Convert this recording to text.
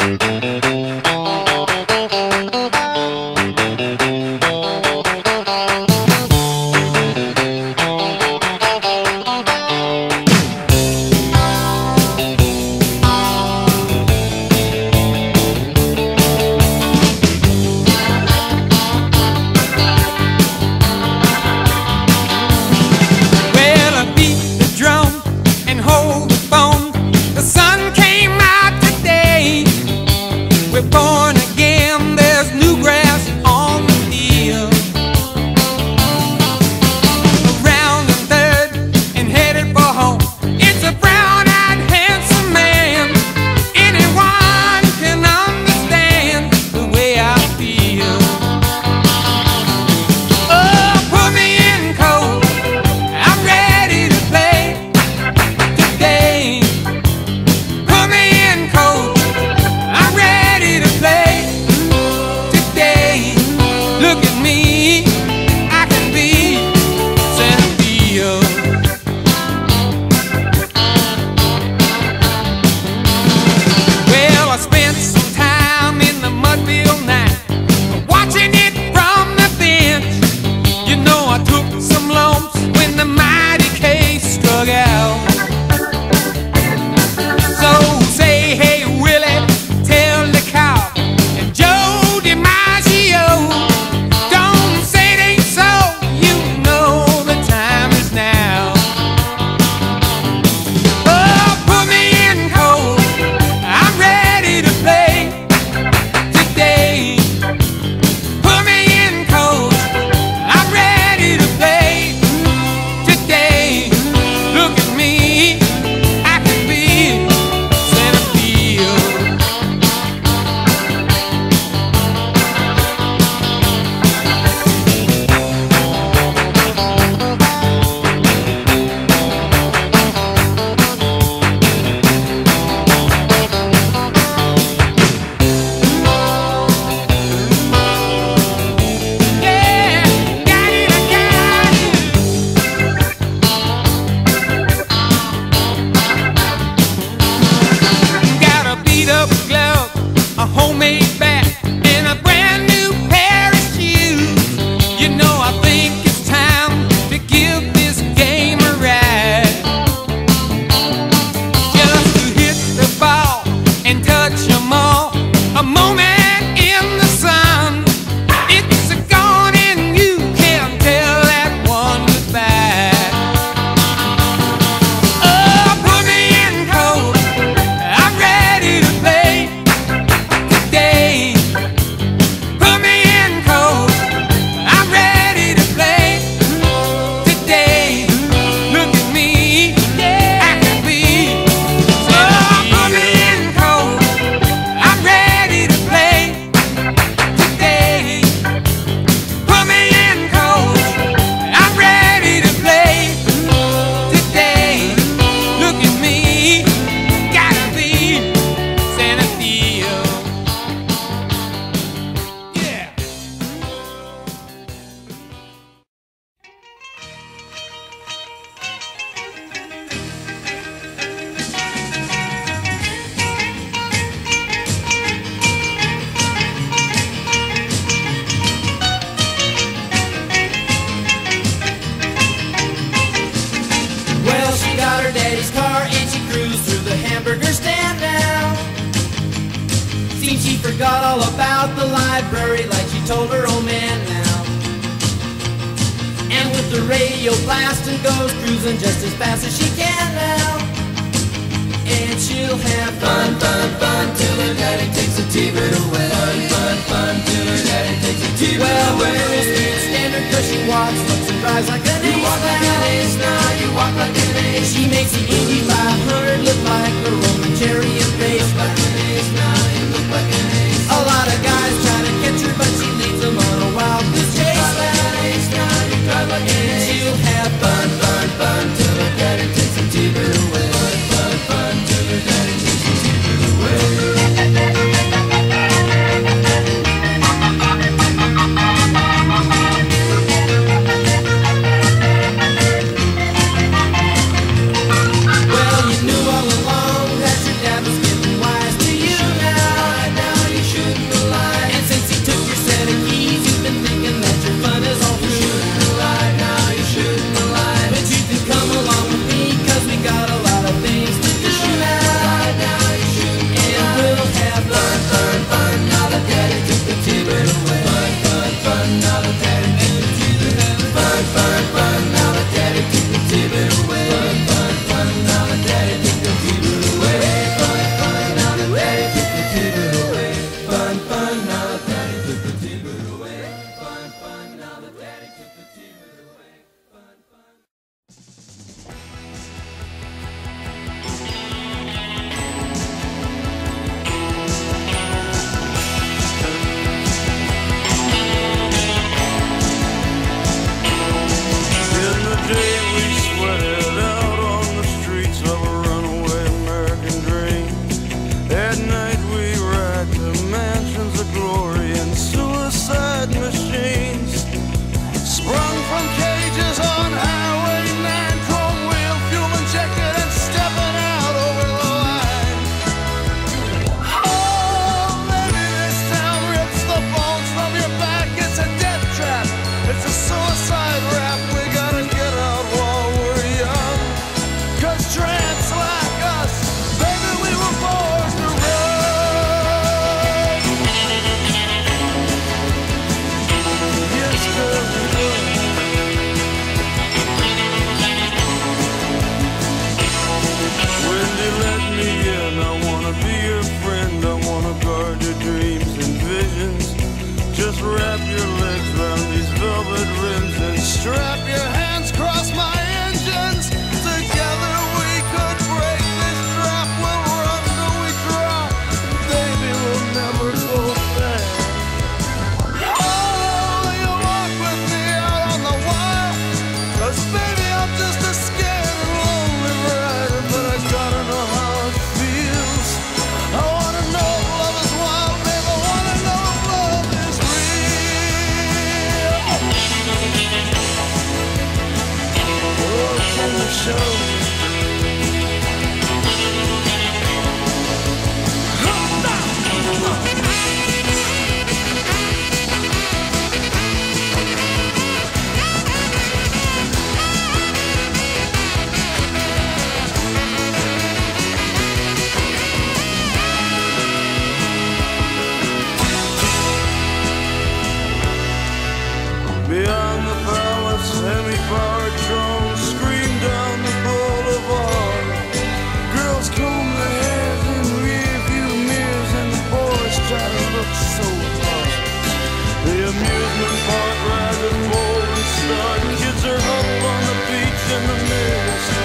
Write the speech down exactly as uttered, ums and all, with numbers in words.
forgot all about the library like she told her old man now. And with the radio blasting goes cruising just as fast as she can now. And she'll have fun, fun, fun till her daddy takes the T-bird away. Fun, fun, fun till her daddy takes the T-bird well, away. Well, the girl speaks standard cause she walks, looks and drives like an ace. You walk like an ace now, you walk like an ace. She makes the Indy five hundred look like a Roman chariot race. Look like an ace now, you look like an ace. A lot of guys try to catch her, but she leads them on a wild goose chase. You drive like an ace now, you drive like an ace. She'll have fun, fun, fun till her daddy takes the T-bird away. Fun, fun, fun till her daddy takes the T-bird away. Well, you knew show. Beyond the palace, semi-powered drones scream down the boulevard. Girls comb their hair in rearview mirrors, and the boys try to look so hard. The amusement park rides are full and start. Kids are huddled on the beach in the mirrors.